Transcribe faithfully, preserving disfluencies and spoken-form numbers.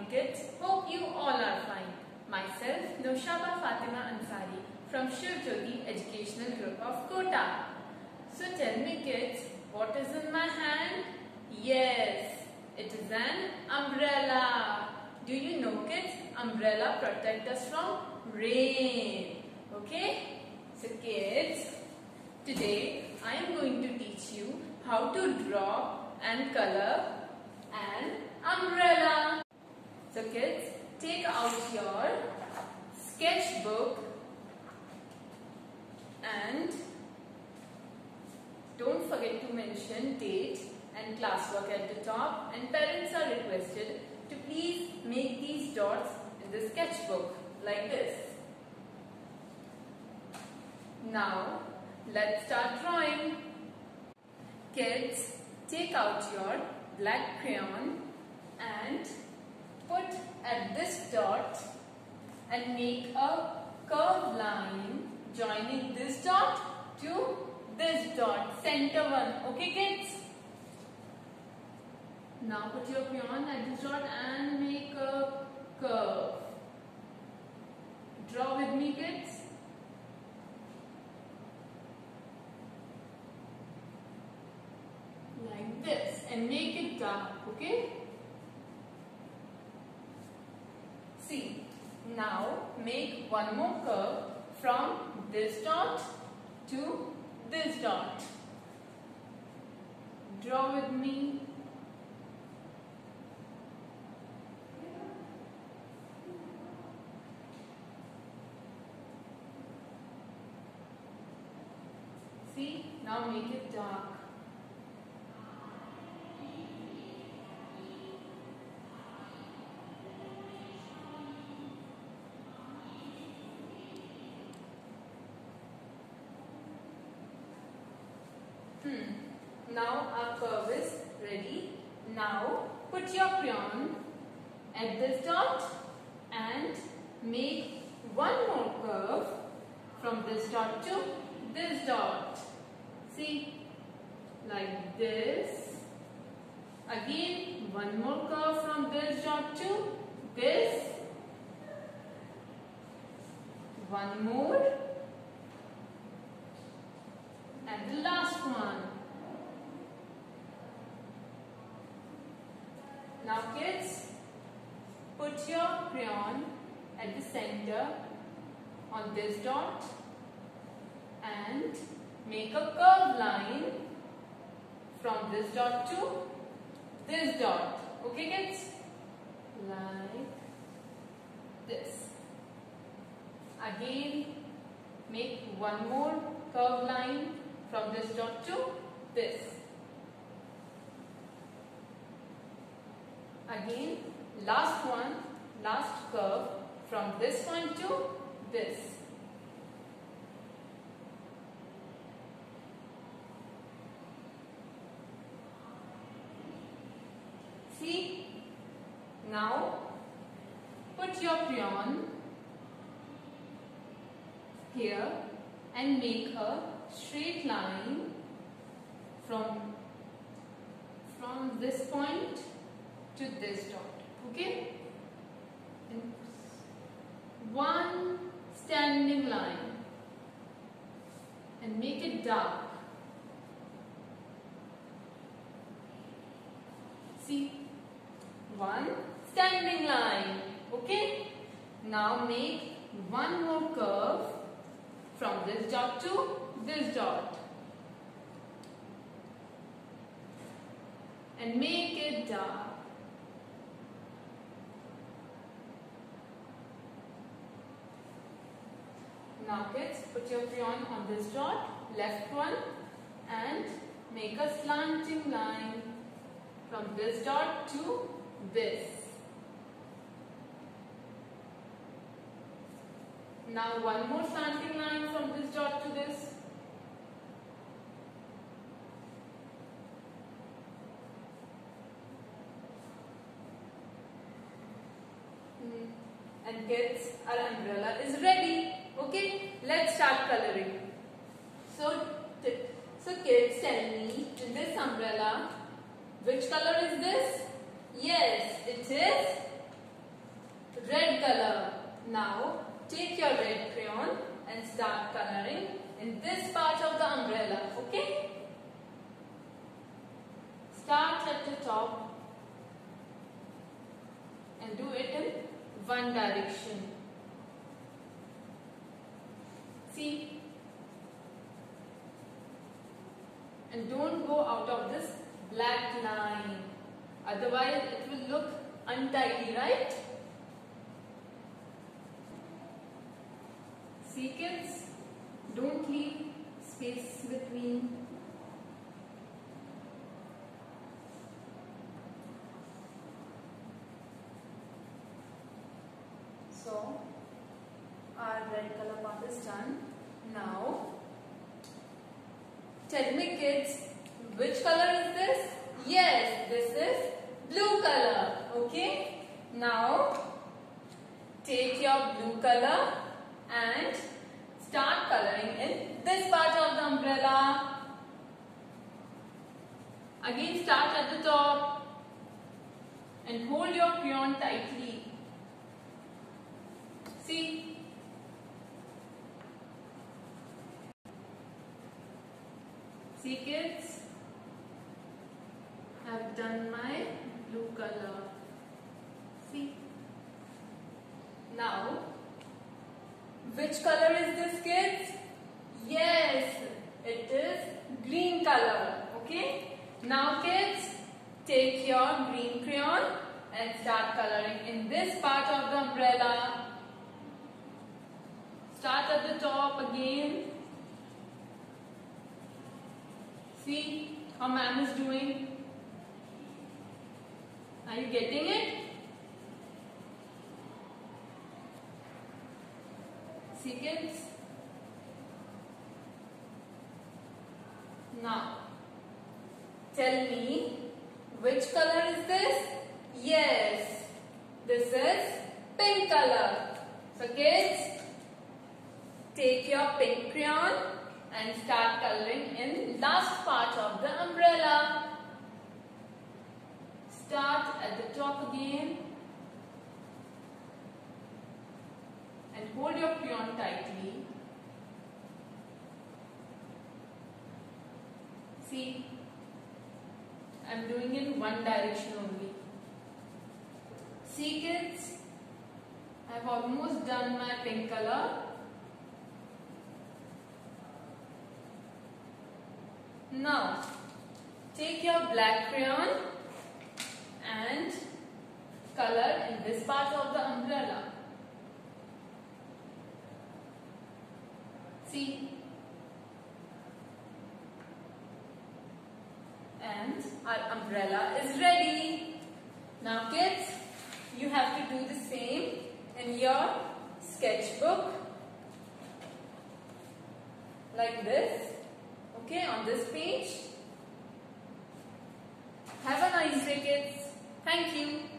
kids. Hope you all are fine. Myself, Noshaba Fatima Ansari from Shiv Jyoti Educational Group of Kota. So tell me kids, what is in my hand? Yes, it is an umbrella. Do you know kids, umbrella protect us from rain. Okay? So kids, today I am going to teach you how to draw and color an umbrella. So kids, take out your sketchbook and don't forget to mention date and classwork at the top, and parents are requested to please make these dots in the sketchbook like this. Now let's start drawing. Kids, take out your black crayon and put at this dot and make a curved line joining this dot to this dot, center one. Okay kids? Now put your crayon at this dot and make a curve. Draw with me kids. Like this, and make it dark. Okay? See, now make one more curve from this dot to this dot. Draw with me. See, now make it dark. Hmm. Now our curve is ready. Now put your crayon at this dot and make one more curve from this dot to this dot. See, like this. Again, one more curve from this dot to this. One more. And the last one. Now kids, put your crayon at the center on this dot and make a curved line from this dot to this dot. Okay kids? Like this. Again, make one more curved line from this dot to this. Again, last one, last curve from this one to this. See? Now, put your crayon here and make a straight line from, from this point to this dot. Okay? And one standing line and make it dark. See? One standing line. Okay? Now make one more curve from this dot to this dot and make it dark. Now kids, put your crayon on this dot, left one, and make a slanting line from this dot to this. Now one more slanting line from this dot to this. And kids, our umbrella is ready. Okay, let's start coloring. So, so kids, tell me, in this umbrella, which color is this? Yes, it is Now take your red crayon and start coloring in this part of the umbrella, okay? Start at the top and do it in one direction. See? And don't go out of this black line. Otherwise it will look untidy, right? See kids? Don't leave space between. So, our red color part is done. Now, tell me kids, which color is this? Yes, this is blue color. Okay? Now, take your blue color and start coloring in this part of the umbrella. Again, start at the top and hold your crayon tightly. See? See kids? I have done my blue color. See? Now, which color is this kids? Yes, it is green color. Okay? Now kids, take your green crayon and start coloring in this part of the umbrella. Start at the top again. See how ma'am is doing? Are you getting it? See kids? Now, tell me, which color is this? Yes, this is pink color. So kids, take your pink crayon and start coloring in last part of the umbrella. Start at the top again and hold your crayon tightly. See, I am doing in one direction only. See kids, I have almost done my pink color. Now, take your black crayon and color in this part of the umbrella. See? And our umbrella is ready. Now kids, you have to do the same in your sketchbook. Like this. Okay, on this page. Have a nice day kids. Thank you.